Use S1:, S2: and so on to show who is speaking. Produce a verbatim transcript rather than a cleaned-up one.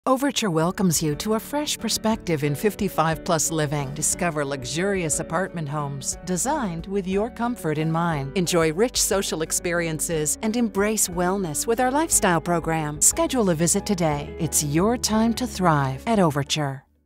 S1: Overture welcomes you to a fresh perspective in fifty-five plus living. Discover luxurious apartment homes designed with your comfort in mind. Enjoy rich social experiences and embrace wellness with our lifestyle program. Schedule a visit today. It's your time to thrive at Overture.